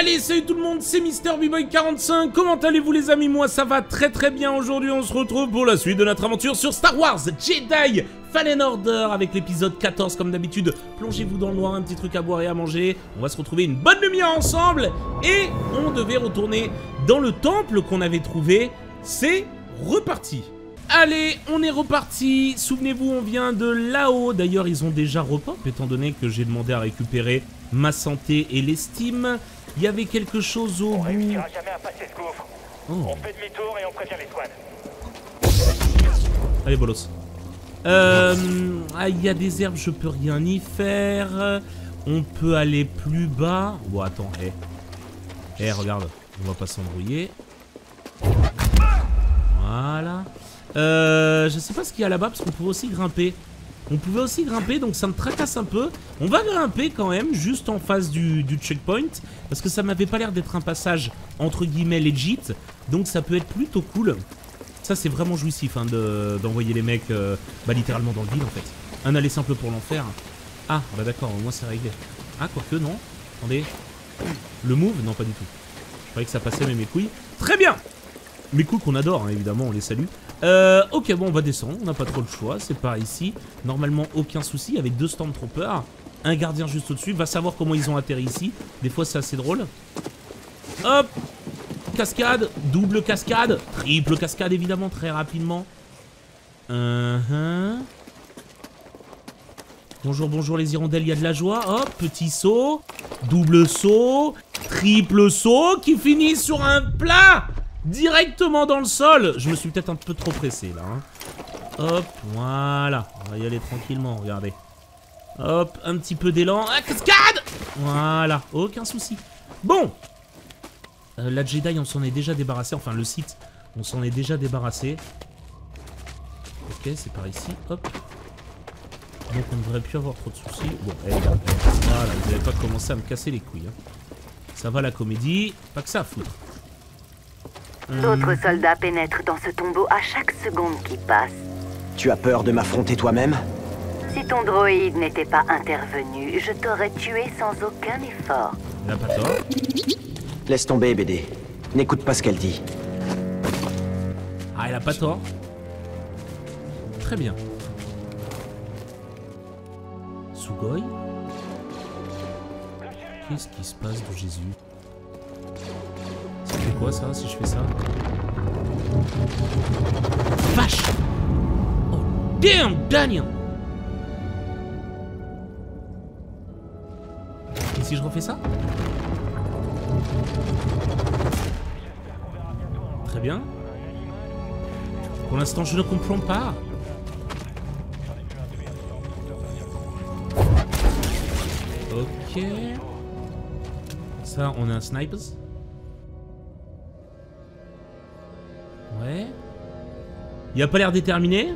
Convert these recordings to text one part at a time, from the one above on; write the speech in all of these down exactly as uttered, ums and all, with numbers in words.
Allez, salut tout le monde, c'est MrBboy quarante-cinq, comment allez-vous les amis? Moi ça va très très bien, aujourd'hui on se retrouve pour la suite de notre aventure sur Star Wars Jedi Fallen Order avec l'épisode quatorze comme d'habitude. Plongez-vous dans le noir, un petit truc à boire et à manger, on va se retrouver une bonne demi-heure ensemble et on devait retourner dans le temple qu'on avait trouvé, c'est reparti. Allez, on est reparti, souvenez-vous on vient de là-haut, d'ailleurs ils ont déjà repop étant donné que j'ai demandé à récupérer ma santé et l'estime. Il y avait quelque chose au bout. On réussira jamais à passer ce gouffre. Oh. On fait demi-tour et on prévient les squads. Allez, bolos. Euh, ah, il y a des herbes, je peux rien y faire. On peut aller plus bas. Bon, attends, hé. Hey. Hé, hey, regarde, on va pas s'embrouiller. Voilà. Euh, je sais pas ce qu'il y a là-bas, parce qu'on pouvait aussi grimper. On pouvait aussi grimper, donc ça me tracasse un peu. On va grimper quand même, juste en face du, du checkpoint. Parce que ça m'avait pas l'air d'être un passage, entre guillemets, legit. Donc ça peut être plutôt cool. Ça, c'est vraiment jouissif, hein, d'envoyer les mecs, euh, bah, littéralement dans le vide, en fait. Un aller simple pour l'enfer. Ah, bah d'accord, au moins c'est réglé. Ah, quoique, non. Attendez. Le move? Non, pas du tout. Je croyais que ça passait, mais mes couilles. Très bien! Mes couilles qu'on adore, hein, évidemment, on les salue. Euh, ok, bon, on va descendre, on n'a pas trop le choix, c'est par ici. Normalement, aucun souci, avec deux Stormtroopers. Un gardien juste au-dessus, va savoir comment ils ont atterri ici. Des fois, c'est assez drôle. Hop! Cascade, double cascade, triple cascade, évidemment, très rapidement. Uh-huh. Bonjour, bonjour les hirondelles, il y a de la joie. Hop, petit saut, double saut, triple saut qui finit sur un plat directement dans le sol. Je me suis peut-être un peu trop pressé là. Hein. Hop, voilà. On va y aller tranquillement, regardez. Hop, un petit peu d'élan. Ah, cascade! Voilà, aucun souci. Bon. Euh, la Jedi, on s'en est déjà débarrassé. Enfin, le site, on s'en est déjà débarrassé. Ok, c'est par ici. Hop. Donc, on ne devrait plus avoir trop de soucis. Bon, eh, eh, voilà, vous n'avez pas commencé à me casser les couilles. Hein. Ça va la comédie, pas que ça à foutre. D'autres soldats pénètrent dans ce tombeau à chaque seconde qui passe. Tu as peur de m'affronter toi-même? Si ton droïde n'était pas intervenu, je t'aurais tué sans aucun effort. Il n'a pas tort. Laisse tomber, B D. N'écoute pas ce qu'elle dit. Ah, il a pas tort. Très bien. Sugoi? Qu'est-ce qui se passe de Jésus? Ça fait quoi ça si je fais ça? Vache! Oh damn Daniel! Et si je refais ça? Très bien. Pour l'instant je ne comprends pas. Ok. Ça on a un snipers. Ouais. Il a pas l'air déterminé.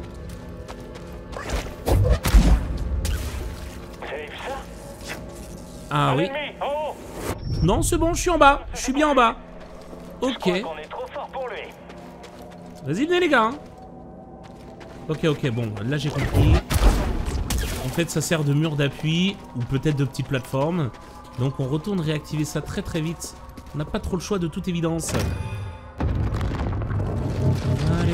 Ah oui. Non, c'est bon, je suis en bas. Je suis bien en bas. Ok. Vas-y, venez les gars. Ok, ok, bon, là j'ai compris. En fait, ça sert de mur d'appui ou peut-être de petite plateforme. Donc on retourne réactiver ça très très vite. On n'a pas trop le choix de toute évidence. Allez.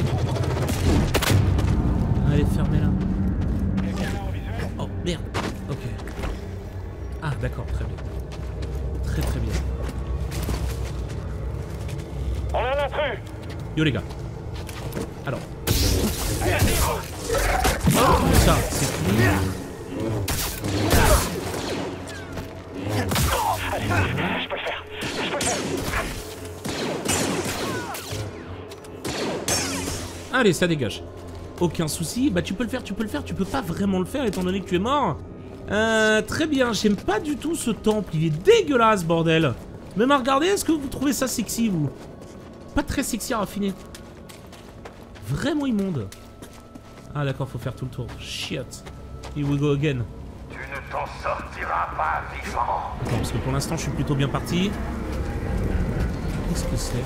Allez, fermez-la. Oh, merde. Ok. Ah, d'accord, très bien. Très très bien. On a un intrus. Yo les gars. Alors. Oh, ça, c'est cool. Allez, je peux le faire. Je peux le faire. Allez, ça dégage. Aucun souci. Bah tu peux le faire, tu peux le faire. Tu peux pas vraiment le faire étant donné que tu es mort. Euh, très bien. J'aime pas du tout ce temple. Il est dégueulasse, bordel. Même à regarder, est-ce que vous trouvez ça sexy, vous? Pas très sexy à raffiner. Vraiment immonde. Ah d'accord, faut faire tout le tour. Shit. Here we go again. Tu ne t'en sortiras pas vivant. Attends, parce que pour l'instant, je suis plutôt bien parti. Qu'est-ce que c'est?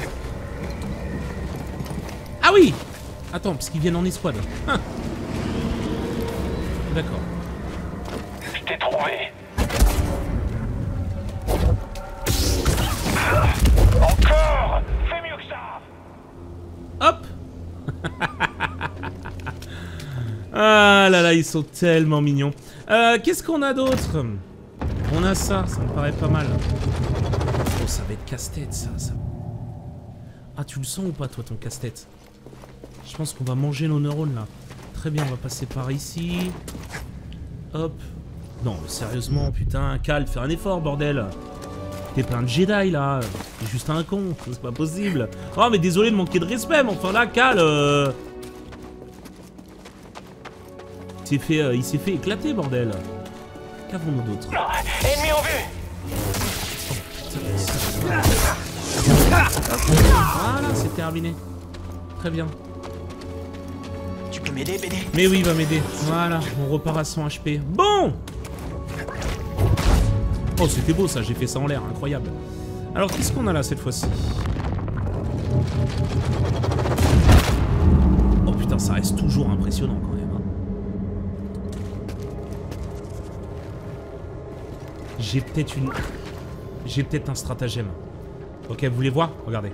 Ah oui! Attends, parce qu'ils viennent en escouade. Hein. D'accord. Je t'ai trouvé. Encore! Fais mieux que ça! Hop. Ah là là, ils sont tellement mignons. Euh, Qu'est-ce qu'on a d'autre? On a ça, ça me paraît pas mal. Oh, ça va être casse-tête, ça, ça. Ah, tu le sens ou pas, toi, ton casse-tête? Je pense qu'on va manger nos neurones, là. Très bien, on va passer par ici. Hop. Non, sérieusement, putain, Cal, fais un effort, bordel. T'es plein de Jedi, là. T'es juste un con, c'est pas possible. Oh, mais désolé de manquer de respect, mais enfin, là, Cal... Euh... Il s'est fait, euh, il s'est fait éclater, bordel. Qu'avons-nous d'autre? Ennemi en vue! Voilà, c'est terminé. Très bien. Tu peux m'aider, B D? Mais oui, il va m'aider. Voilà, on repart à cent H P. Bon! Oh, c'était beau ça, j'ai fait ça en l'air, incroyable. Alors, qu'est-ce qu'on a là cette fois-ci? Oh putain, ça reste toujours impressionnant quand même. Hein. J'ai peut-être une... J'ai peut-être un stratagème. Ok, vous voulez voir? Regardez.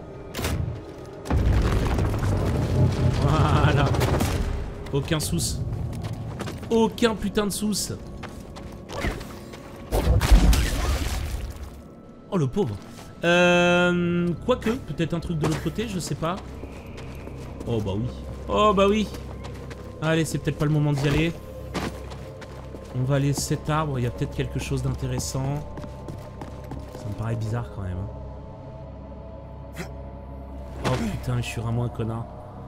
Voilà. Aucun souci. Aucun putain de souci. Oh le pauvre. Euh, Quoique, peut-être un truc de l'autre côté, je sais pas. Oh bah oui. Oh bah oui. Allez, c'est peut-être pas le moment d'y aller. On va aller cet arbre, il y a peut-être quelque chose d'intéressant. Ça me paraît bizarre quand même. Oh putain, je suis vraiment un connard.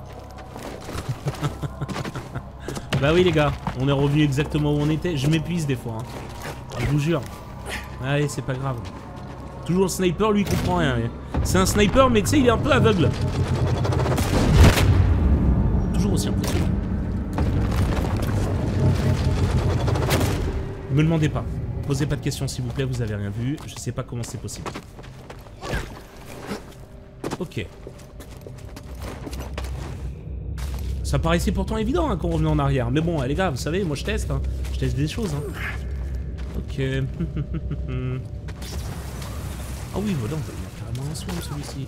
Bah oui les gars, on est revenu exactement où on était. Je m'épuise des fois, hein. Je vous jure. Allez, c'est pas grave. Toujours le sniper, lui, il comprend rien. C'est un sniper, mais tu sais, il est un peu aveugle. Toujours aussi impressionnant. Me demandez pas. Posez pas de questions, s'il vous plaît, vous avez rien vu. Je sais pas comment c'est possible. Ok. Ça paraissait pourtant évident hein, qu'on revenait en arrière. Mais bon, les gars, vous savez, moi je teste. Hein. Je teste des choses. Hein. Ok. Ah oui, voilà, il y a carrément un soin celui-ci.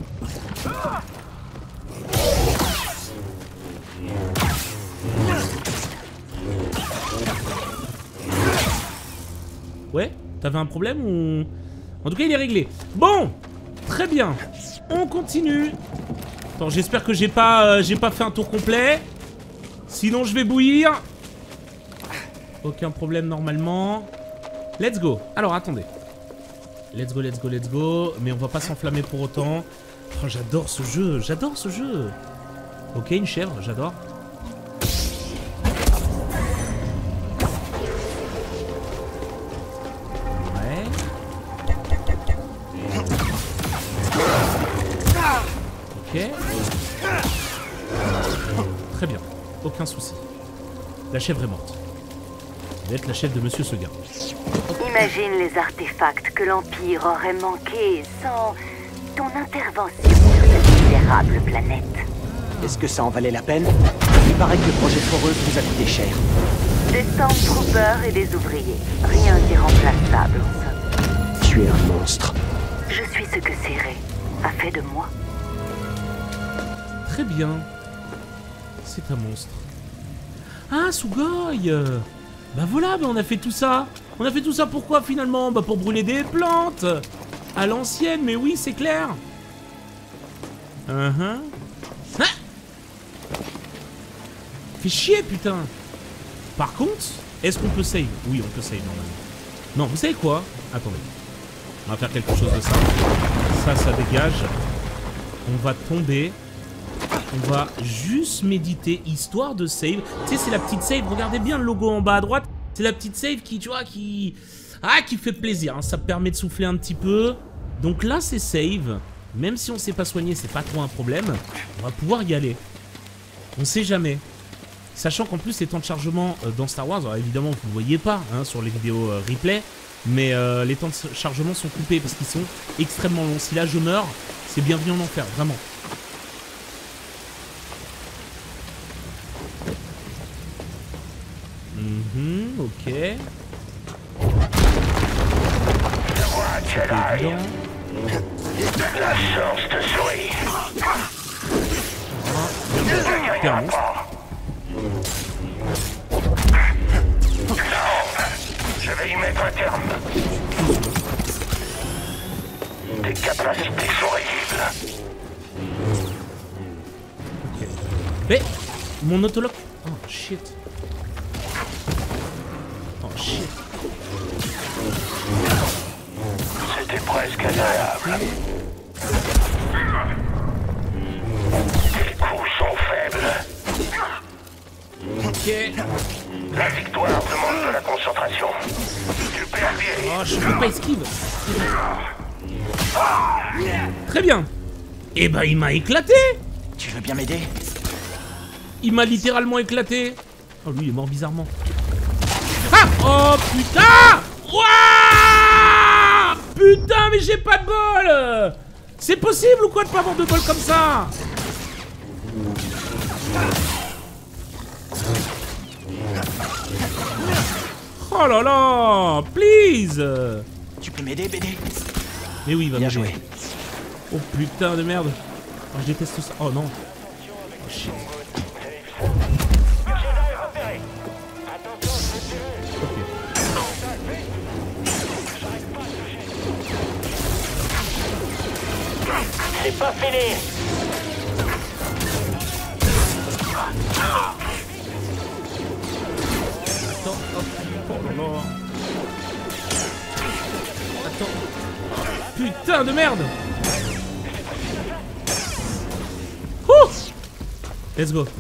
Ouais, t'avais un problème ou... En tout cas, il est réglé. Bon, très bien. On continue. Attends, j'espère que j'ai pas, euh, j'ai pas fait un tour complet. Sinon, je vais bouillir. Aucun problème normalement. Let's go. Alors, attendez. Let's go, let's go, let's go. Mais on va pas s'enflammer pour autant. Oh, j'adore ce jeu, j'adore ce jeu. Ok, une chèvre, j'adore. Ouais. Ok. Très bien, aucun souci. La chèvre est morte. Vous devez être la chèvre de Monsieur Seguin. Imagine les artefacts que l'Empire aurait manqués sans ton intervention sur cette misérable planète. Est-ce que ça en valait la peine? Il paraît que le projet Foreuse vous a coûté cher. Des Stormtroopers et des ouvriers. Rien d'irremplaçable en somme. Tu es un monstre. Je suis ce que Céré a fait de moi. Très bien. C'est un monstre. Ah, Sugoi. Bah voilà, bah on a fait tout ça. On a fait tout ça pourquoi finalement? Bah pour brûler des plantes. À l'ancienne, mais oui, c'est clair. Uh-huh. Ah Fait chier, putain. Par contre, est-ce qu'on peut save? Oui, on peut save normalement. Non, vous savez quoi? Attendez. On va faire quelque chose de ça. Ça, ça dégage. On va tomber. On va juste méditer, histoire de save. Tu sais, c'est la petite save. Regardez bien le logo en bas à droite. C'est la petite save qui, tu vois, qui... Ah, qui fait plaisir. Hein. Ça permet de souffler un petit peu. Donc là, c'est save. Même si on s'est pas soigné, c'est pas trop un problème. On va pouvoir y aller. On sait jamais. Sachant qu'en plus, les temps de chargement euh, dans Star Wars, alors évidemment, vous ne voyez pas hein, sur les vidéos euh, replay, mais euh, les temps de chargement sont coupés parce qu'ils sont extrêmement longs. Si là, je meurs, c'est bienvenu en enfer, vraiment. Mhm, ok. Je vois un Jedi. La chance te sourit. T'es un monstre. Je vais y mettre un terme. Tes capacités sont risibles. Ok. Mais mon autolock. Oh shit. Oh shit. C'était presque agréable. Tes coups sont faibles. Ok. La victoire demande de la concentration. Tu perds pied. Oh, je peux pas esquive. Très bien. Eh ben, il m'a éclaté. Tu veux bien m'aider? Il m'a littéralement éclaté. Oh, lui, il est mort bizarrement. Ah! Oh, putain! Ouah! Putain, mais j'ai pas de bol! C'est possible ou quoi de pas avoir de bol comme ça? Oh là là! Please! Tu peux m'aider, B D? Mais oui, il va Bien m'aider. joué. Oh putain de merde. Oh, je déteste ça. Oh non. Oh shit. Ok. C'est pas fini. Attends, hop. Oh là là. Attends. Putain de merde. Ouh. Let's go.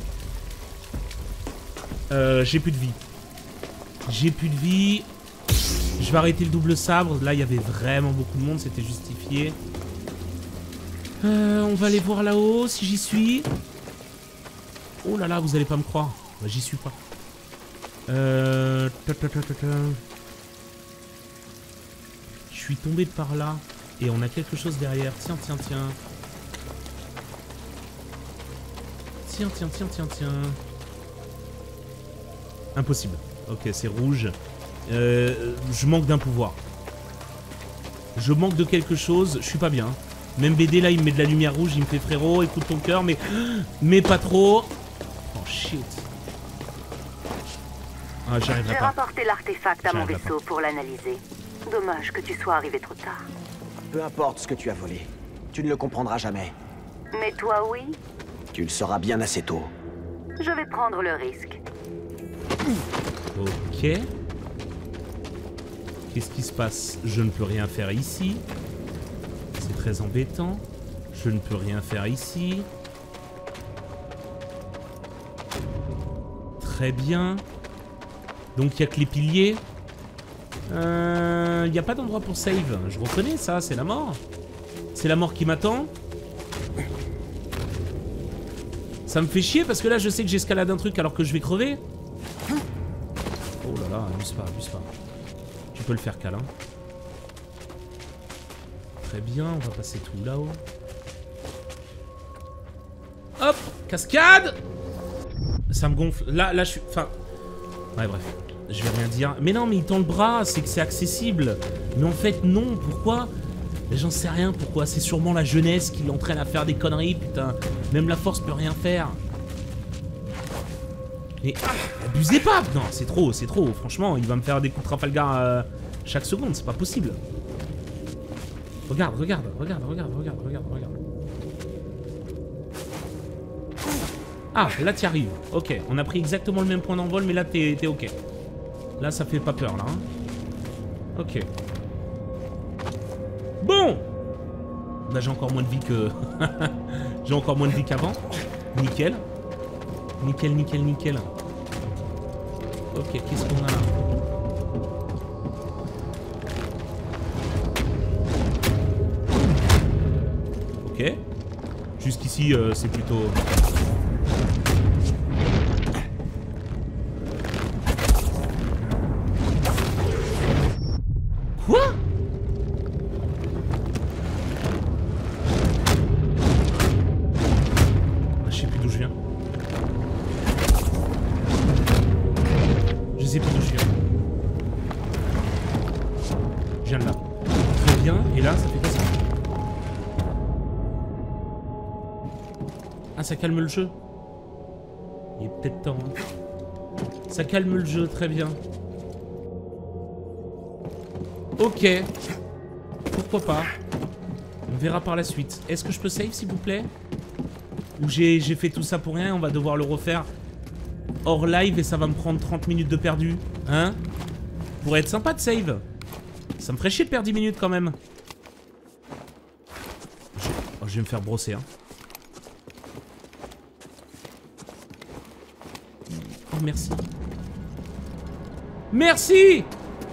Euh, j'ai plus de vie. J'ai plus de vie. Je vais arrêter le double sabre. Là, il y avait vraiment beaucoup de monde. C'était justifié. Euh, on va aller voir là-haut si j'y suis. Oh là là, vous allez pas me croire. Bah, j'y suis pas. Euh... ta, ta, ta, ta, ta. Je suis tombé de par là. Et on a quelque chose derrière. Tiens, tiens, tiens. Tiens, tiens, tiens, tiens, tiens. Impossible. Ok, c'est rouge. Euh, je manque d'un pouvoir. Je manque de quelque chose. Je suis pas bien. Même B D là, il me met de la lumière rouge. Il me fait frérot, écoute ton cœur, mais... Mais pas trop. Oh shit. Ah, j'y arriverai J'ai pas. rapporté l'artefact à mon J'arriverai vaisseau pour l'analyser. Dommage que tu sois arrivé trop tard. Peu importe ce que tu as volé. Tu ne le comprendras jamais. Mais toi, oui. Tu le sauras bien assez tôt. Je vais prendre le risque. Ok. Qu'est-ce qui se passe? Je ne peux rien faire ici. C'est très embêtant. Je ne peux rien faire ici. Très bien. Donc il n'y a que les piliers. Euh, Il n'y a pas d'endroit pour save. Je reconnais ça, c'est la mort. C'est la mort qui m'attend. Ça me fait chier parce que là je sais que j'escalade un truc alors que je vais crever. Oh là là, abuse pas, abuse pas. Tu peux le faire câlin. Très bien, on va passer tout là-haut. Hop, cascade. Ça me gonfle. Là, là je suis... Enfin... Ouais, bref. Je vais rien dire. Mais non, mais il tend le bras, c'est que c'est accessible. Mais en fait, non. Pourquoi? J'en sais rien pourquoi. C'est sûrement la jeunesse qui l'entraîne à faire des conneries, putain. Même la force peut rien faire. Mais abusez pas. Non, c'est trop, c'est trop. Franchement, il va me faire des coups de Trafalgar euh, chaque seconde. C'est pas possible. Regarde, regarde, regarde, regarde, regarde, regarde, regarde. Ah, là t'y arrives. Ok, on a pris exactement le même point d'envol, mais là t'es ok. Là ça fait pas peur là. Hein. Ok. Bon. Bah j'ai encore moins de vie que... j'ai encore moins de vie qu'avant. Nickel. Nickel, nickel, nickel. Ok, qu'est-ce qu'on a là? Ok. Jusqu'ici euh, c'est plutôt... Quoi? Je sais plus d'où je viens. Je sais plus d'où je viens. Je viens de là. Très bien. Et là, ça fait quoi ça? Ah, ça calme le jeu. Il est peut-être temps. Hein. Ça calme le jeu, très bien. Ok. Pourquoi pas. On verra par la suite. Est-ce que je peux save, s'il vous plaît? Ou j'ai fait tout ça pour rien, on va devoir le refaire hors live et ça va me prendre trente minutes de perdu. Hein? Pourrait être sympa de save. Ça me ferait chier de perdre dix minutes quand même. Je, oh, je vais me faire brosser, hein. Oh, merci. Merci!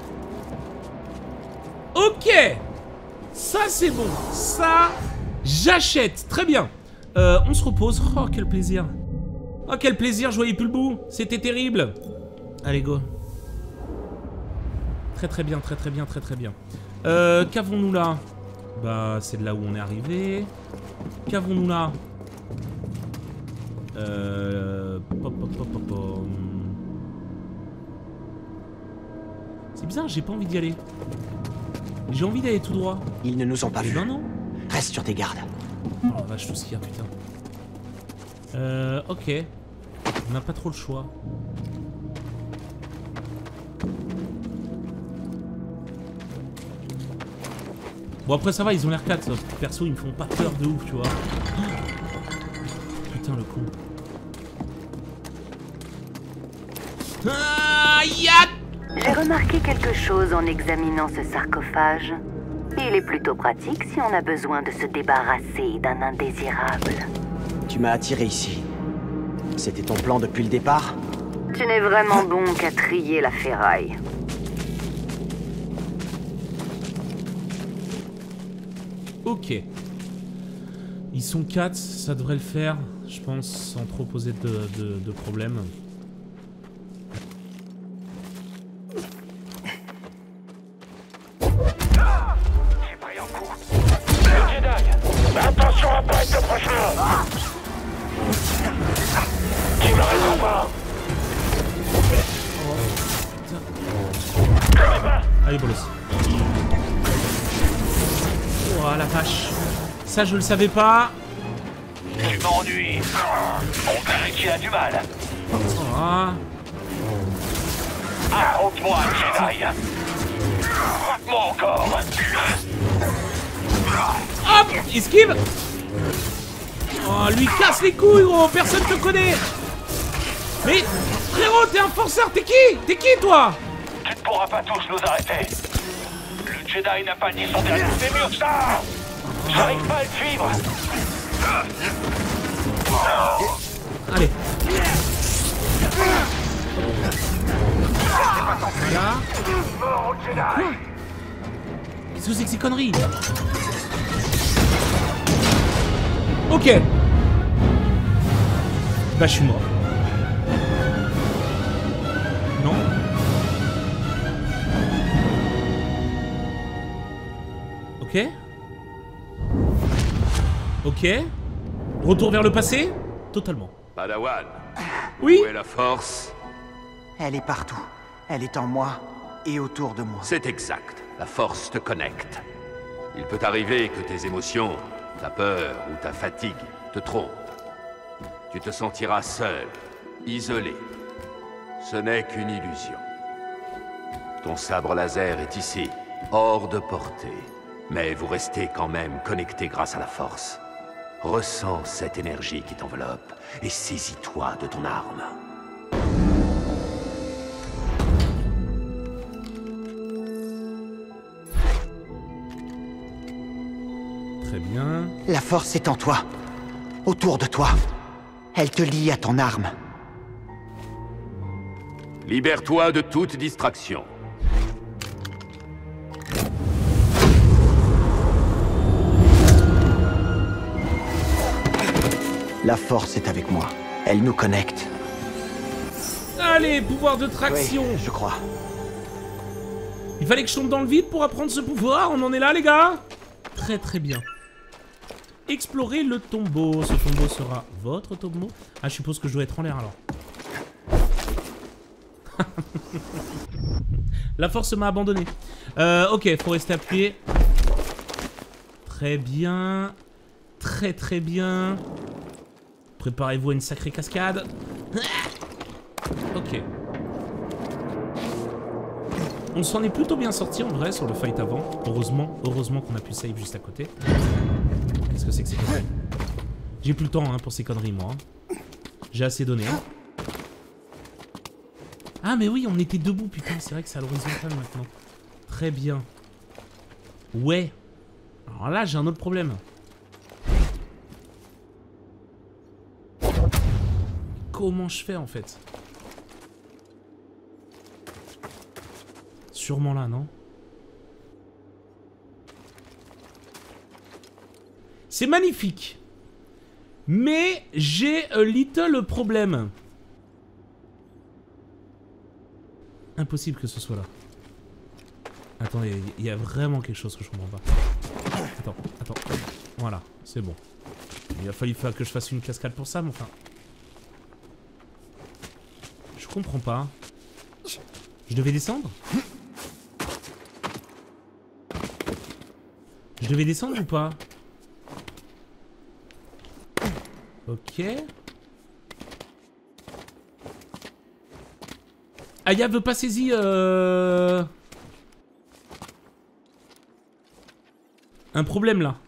Ok! Ça, c'est bon. Ça, j'achète. Très bien. Euh, on se repose. Oh, quel plaisir. Oh, quel plaisir. Je voyais plus le bout. C'était terrible. Allez, go. Très, très bien. Très, très bien. Très, très bien. Euh, qu'avons-nous là? Bah, c'est de là où on est arrivé. Qu'avons-nous là? Euh... Pop, pop, pop, pop, pop. C'est bizarre, j'ai pas envie d'y aller. J'ai envie d'aller tout droit. Ils ne nous ont pas vus. Non, non. Reste sur tes gardes. Oh la vache, tout ce qu'il y a, putain. Euh, ok. On n'a pas trop le choix. Bon, après, ça va, ils ont l'air quatre. Perso, ils me font pas peur de ouf, tu vois. Putain, le con. Ah, ya! J'ai remarqué quelque chose en examinant ce sarcophage. Il est plutôt pratique si on a besoin de se débarrasser d'un indésirable. Tu m'as attiré ici. C'était ton plan depuis le départ? Tu n'es vraiment bon qu'à trier la ferraille. Ok. Ils sont quatre, ça devrait le faire, je pense, sans trop poser de, de, de problème. Attention à pas être le prochain. Tu m'arrêteras pas. Allez, bolos. Oh la vache. Ça, je le savais pas. Tu m'ennuies. On dirait qu'il a du mal. Ah. Affronte-moi, Jedi. Frappe-moi encore. Hop, esquive. Oh, lui casse les couilles, gros. Personne te connaît. Mais, frérot, t'es un forceur. T'es qui? T'es qui, toi? Tu ne pourras pas tous nous arrêter. Le Jedi n'a pas dit son dernier. C'est mieux que ça. J'arrive pas à le suivre. Allez. Là. Quoi? Qu'est-ce que c'est que ces conneries? Ok. Bah, je suis mort. Non. Ok. Ok. Retour vers le passé? Totalement. Padawan, Oui. où est la force? Elle est partout. Elle est en moi et autour de moi. C'est exact. La force te connecte. Il peut arriver que tes émotions, ta peur ou ta fatigue te trompent. Tu te sentiras seul, isolé. Ce n'est qu'une illusion. Ton sabre laser est ici, hors de portée. Mais vous restez quand même connecté grâce à la force. Ressens cette énergie qui t'enveloppe et saisis-toi de ton arme. Très bien. La force est en toi. Autour de toi. Elle te lie à ton arme. Libère-toi de toute distraction. La force est avec moi. Elle nous connecte. Allez, pouvoir de traction. Oui, je crois. Il fallait que je tombe dans le vide pour apprendre ce pouvoir. On en est là, les gars. Très très bien. Explorer le tombeau. Ce tombeau sera votre tombeau. Ah, je suppose que je dois être en l'air alors. La force m'a abandonné. Euh, ok, faut rester appuyé. Très bien. Très très bien. Préparez-vous à une sacrée cascade. Ok. On s'en est plutôt bien sorti en vrai sur le fight avant. Heureusement, heureusement qu'on a pu save juste à côté. Qu'est-ce que c'est que ces conneries? J'ai plus le temps hein, pour ces conneries moi. Hein. J'ai assez donné. Hein. Ah mais oui, on était debout putain, c'est vrai que c'est à l'horizontale maintenant. Très bien. Ouais. Alors là, j'ai un autre problème. Comment je fais en fait? Sûrement là, non? C'est magnifique. Mais j'ai un little problème. Impossible que ce soit là. Attendez, il y a vraiment quelque chose que je comprends pas. Attends, attends. Voilà, c'est bon. Il a fallu faire que je fasse une cascade pour ça, mais enfin... Je comprends pas. Je devais descendre? Je devais descendre ou pas? Ok. Aya veut pas saisir euh... un problème là.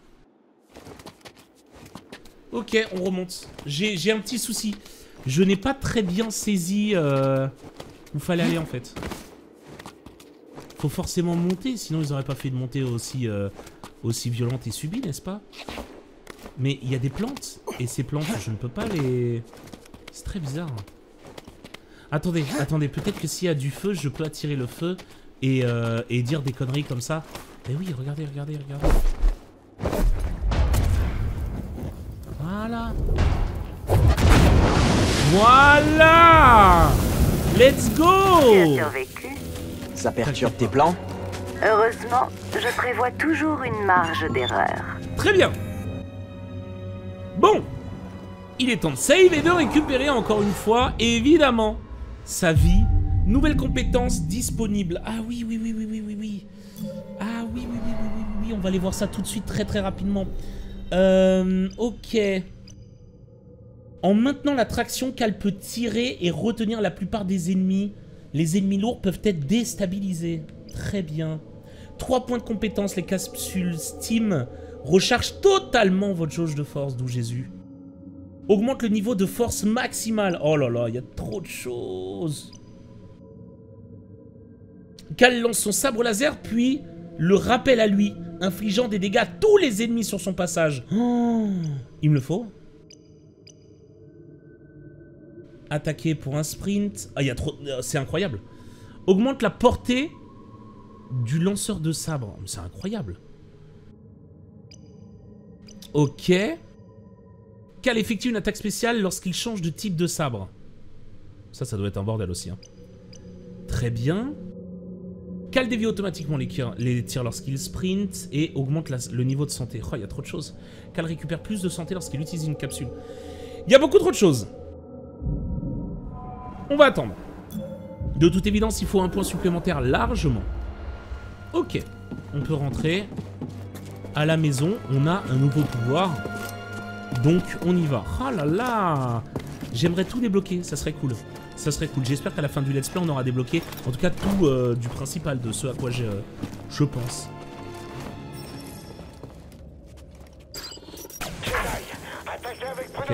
Ok, on remonte. J'ai un petit souci. Je n'ai pas très bien saisi euh, où fallait aller en fait. Faut forcément monter, sinon ils auraient pas fait de montée aussi, euh, aussi violente et subie, n'est-ce pas? Mais il y a des plantes, et ces plantes, je ne peux pas les... C'est très bizarre. Attendez, attendez, peut-être que s'il y a du feu, je peux attirer le feu et, euh, et dire des conneries comme ça. Eh oui, regardez, regardez, regardez. Voilà. Voilà! Let's go! Tu as survécu? Ça perturbe tes plans? Heureusement, je prévois toujours une marge d'erreur. Très bien. Bon. Il est temps de save et de récupérer encore une fois, évidemment, sa vie. Nouvelle compétence disponible. Ah oui, oui, oui, oui, oui, oui, oui. Ah oui, oui, oui, oui, oui, oui, oui. On va aller voir ça tout de suite, très, très rapidement. Euh, ok. En maintenant la traction qu'elle peut tirer et retenir la plupart des ennemis, les ennemis lourds peuvent être déstabilisés. Très bien. trois points de compétence, les capsules Steam rechargent totalement votre jauge de force, d'où Jésus. Augmente le niveau de force maximale. Oh là là, il y a trop de choses. Cal lance son sabre laser, puis le rappelle à lui, infligeant des dégâts à tous les ennemis sur son passage. Oh, il me le faut. Attaquer pour un sprint. Ah, il y a trop... C'est incroyable. Augmente la portée du lanceur de sabre. C'est incroyable. Ok. Cal effectue une attaque spéciale lorsqu'il change de type de sabre. Ça, ça doit être un bordel aussi. Hein. Très bien. Cal dévie automatiquement les, les tirs lorsqu'il sprint et augmente la, le niveau de santé. Oh, il y a trop de choses. Cal récupère plus de santé lorsqu'il utilise une capsule. Il y a beaucoup trop de choses. On va attendre. De toute évidence, il faut un point supplémentaire largement. Ok. On peut rentrer à la maison. On a un nouveau pouvoir. Donc, on y va. Oh là là! J'aimerais tout débloquer. Ça serait cool. Ça serait cool. J'espère qu'à la fin du let's play, on aura débloqué, en tout cas, tout euh, du principal de ce à quoi je, euh, je pense. Ok.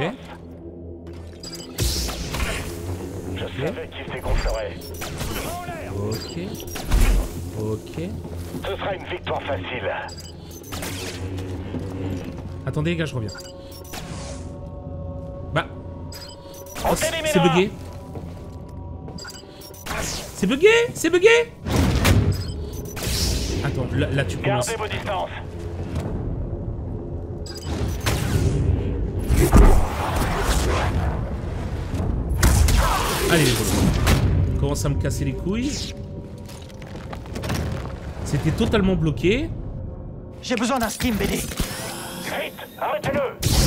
Je savais qu'il s'égonflerait. Ok. Ok. Ce sera une victoire facile. Attendez, les gars, je reviens. Bah. Oh, c'est bugué. C'est bugué. C'est bugué. Attends, là, là tu commences. Gardez vos distances. Allez, on commence à me casser les couilles. C'était totalement bloqué. J'ai besoin d'un stream B D. Vite, arrêtez-le.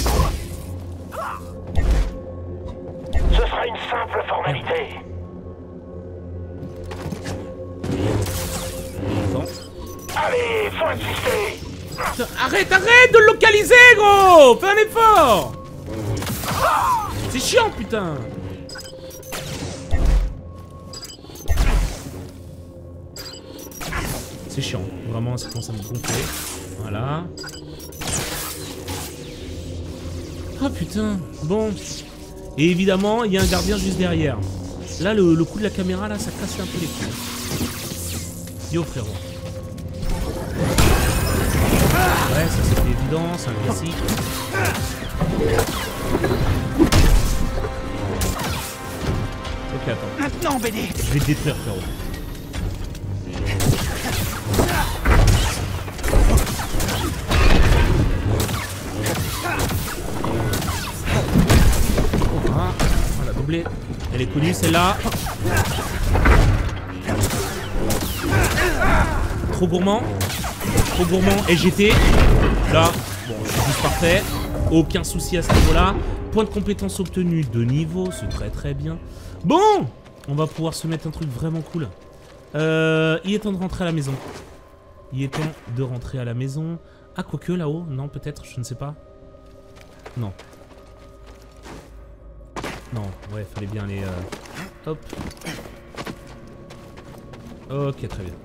Ce sera une simple formalité. Attends. Allez, faut insister. Putain, arrête, arrête de le localiser, gros. Fais un effort. C'est chiant, putain. C'est chiant, vraiment, ça commence à me gonfler. Voilà. Ah putain, bon. Et évidemment, il y a un gardien juste derrière. Là, le, le coup de la caméra, là, ça casse un peu les couilles. Yo, frérot. Ouais, ça c'était évident, c'est un classique. Ok, attends. Maintenant, B D. Je vais te détruire, frérot. Ah, on l'a doublé. Elle est connue, celle-là. Trop gourmand. Trop gourmand. Et j'étais là. Bon, je suis juste parfait. Aucun souci à ce niveau-là. Point de compétence obtenu de niveau. C'est très très bien. Bon, on va pouvoir se mettre un truc vraiment cool. Euh, il est temps de rentrer à la maison. Il est temps de rentrer à la maison. Ah, quoique là-haut. Non, peut-être. Je ne sais pas. Non. Non, ouais, fallait bien aller... Euh... Hop. Ok, très bien.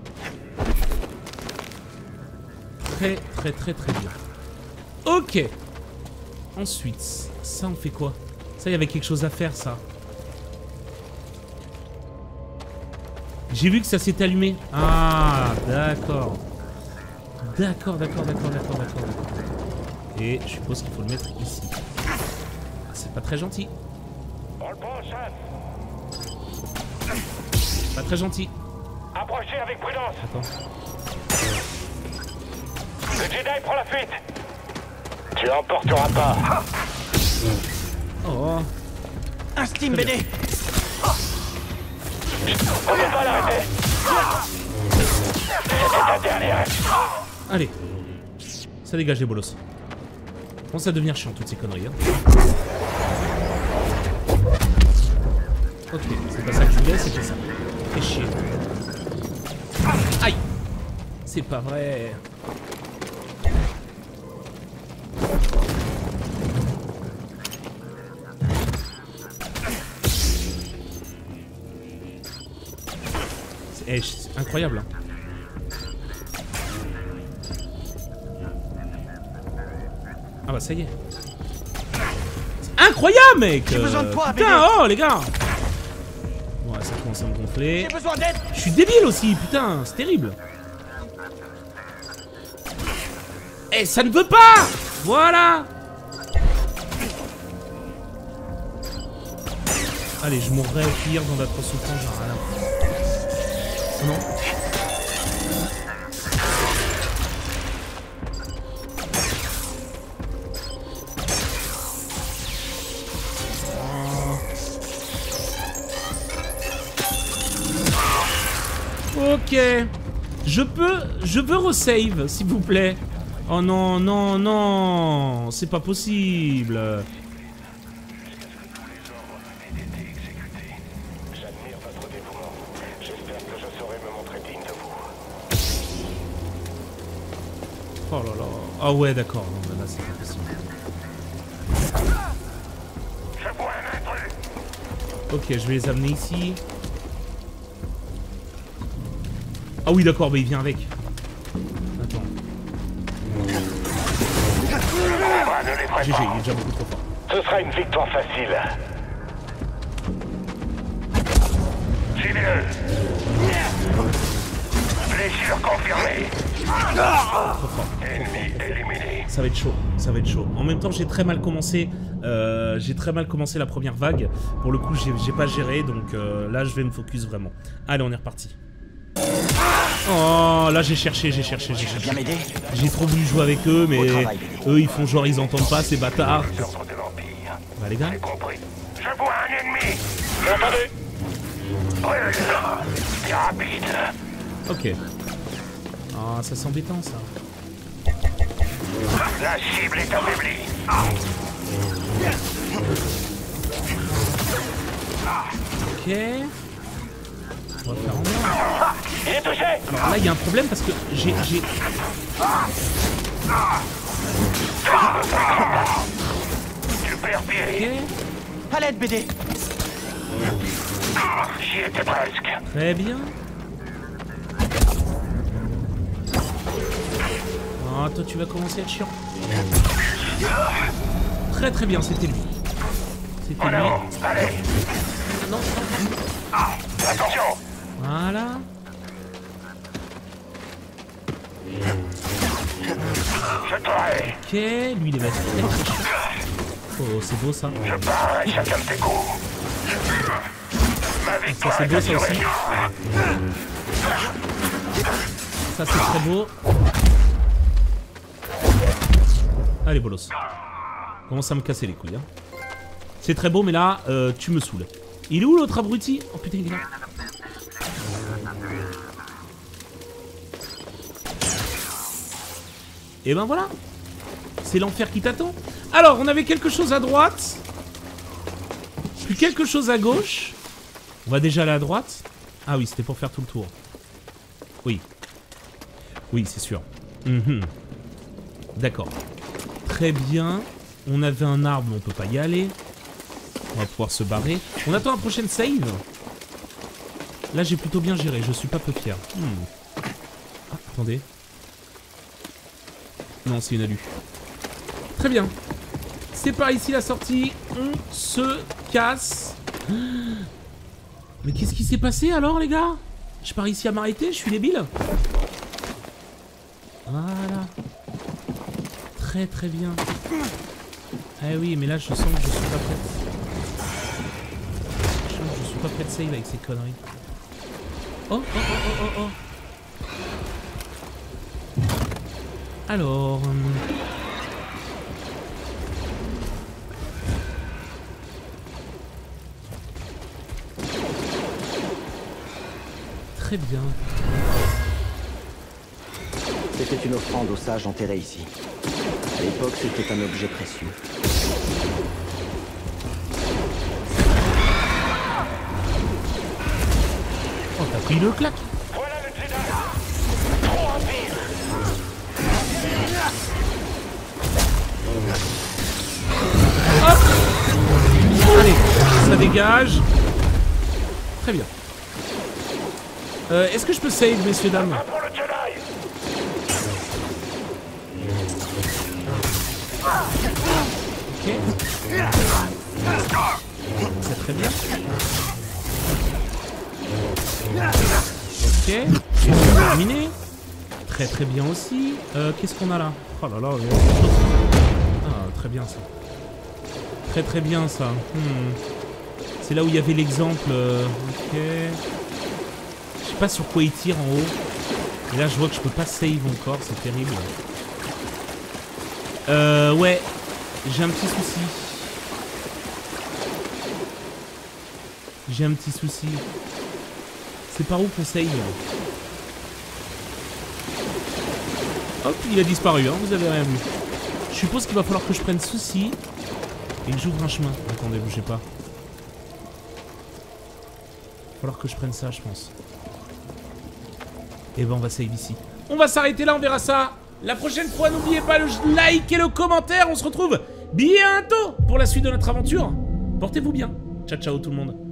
Très, très, très, très bien. Ok. Ensuite, ça, on fait quoi? Ça, il y avait quelque chose à faire, ça. J'ai vu que ça s'est allumé. Ah, d'accord. D'accord, d'accord, d'accord, d'accord, d'accord, d'accord. Et je suppose qu'il faut le mettre ici. C'est pas très gentil. On le prend, chef. Pas très gentil. Approchez avec prudence. Attends. Le Jedi prend la fuite. Tu l'emporteras pas. Oh. Un steam, B D. On ne peut pas l'arrêter. C'était ta dernière. Allez. Ça dégage les bolos. Bon, ça va devenir chiant toutes ces conneries. Hein. Ok, c'est pas ça que je voulais, c'était ça. Fais chier. Aïe. C'est pas vrai. C'est eh, incroyable. Hein. Ah bah ça y est. C'est incroyable, mec. J'ai besoin de toi, putain, bébé. oh les gars. Ouais, ça commence à me gonfler. J'ai besoin d'aide. Je suis débile aussi, putain, c'est terrible. Eh, ça ne veut pas. Voilà. Allez, je mourrai au pire dans d'atroces souffrances, j'en ai rien à foutre. Non. Ok. Je peux... Je veux resave, s'il vous plaît. Oh non, non, non. C'est pas possible. J'admire votre dévouement. J'espère que je saurai me montrer digne de vous. Oh là là. Ah ouais, d'accord. Non, mais là, c'est pas possible. Je vois un intrus. Ok, je vais les amener ici. Ah oui, d'accord, mais il vient avec. Attends. G G, il est déjà beaucoup trop fort. Ce sera une victoire facile. Gilet. Blessure confirmée. Trop fort. Ennemi éliminé. Ça va être chaud, ça va être chaud. En même temps, j'ai très mal commencé. Euh, j'ai très mal commencé la première vague. Pour le coup, j'ai pas géré, donc euh, là, je vais me focus vraiment. Allez, on est reparti. Oh, là j'ai cherché, j'ai cherché, j'ai cherché. J'ai trop voulu jouer avec eux, mais eux ils font genre ils entendent pas, ces bâtards. Bah les gars. Compris. Je vois un ennemi. J'ai entendu. Brûle. C'est rapide. Ok. Ah, ça c'est embêtant ça. La cible est affaiblie. Ok. On va faire en moins. Il est touché. Alors là il y a un problème parce que j'ai... j'ai... Tu perds pied. Ok. À l'aide, B D. J'y étais presque. Très bien. Ah, toi tu vas commencer à être chiant. Très très bien, c'était lui. C'était En lui. avant, allez. Non, non. Ah, attention. Voilà. Je t'aurai. Ok, lui il est battu. Oh, c'est beau ça. Je pars à chacun de tes coups. Ma Ça victoire c'est est beau ça aussi. assurée. Ça c'est très beau. Allez bolos. Commence à me casser les couilles. Hein. C'est très beau mais là, euh, tu me saoules. Il est où l'autre abruti? Oh putain il est là. Et ben voilà. C'est l'enfer qui t'attend. Alors on avait quelque chose à droite. Puis quelque chose à gauche. On va déjà aller à droite. Ah oui c'était pour faire tout le tour. Oui. Oui c'est sûr. Mmh. D'accord. Très bien. On avait un arbre, mais on peut pas y aller. On va pouvoir se barrer. On attend la prochaine save. Là, j'ai plutôt bien géré. Je suis pas peu fier. Hmm. Ah, attendez. Non, c'est une alu. Très bien. C'est par ici la sortie. On se casse. Mais qu'est-ce qui s'est passé alors, les gars? Je pars ici à m'arrêter? Je suis débile? Voilà. Très très bien. Eh oui, mais là je sens que je suis pas prête. Je sens que je suis pas prête de save avec ces conneries. Oh, oh, oh, oh, oh, oh. Alors... Hum... Très bien. C'était une offrande aux sages enterrés ici. À l'époque, c'était un objet précieux. Oh, t'as pris le claque. Voilà le Jedi. Trop rapide. Hop. Allez, ça dégage. Très bien. Euh, Est-ce que je peux save, messieurs, dames? Va pour le Jedi. Ok. C'est très bien. Ok. Et c'est terminé. Très très bien aussi. Euh, Qu'est-ce qu'on a là? Oh là là. Il y a quelque chose. Ah, très bien ça. Très très bien ça. Hmm. C'est là où il y avait l'exemple. Euh, ok. Je sais pas sur quoi il tire en haut. Et là je vois que je peux pas save encore. C'est terrible. Euh, ouais. J'ai un petit souci. J'ai un petit souci. C'est par où qu'on save? Hop, il a disparu, hein, vous avez rien vu. Je suppose qu'il va falloir que je prenne ceci et que j'ouvre un chemin. Attendez, bougez pas. Il va falloir que je prenne ça, je pense. Et ben on va save ici. On va s'arrêter là, on verra ça la prochaine fois. N'oubliez pas le like et le commentaire. On se retrouve bientôt pour la suite de notre aventure. Portez-vous bien. Ciao, ciao tout le monde.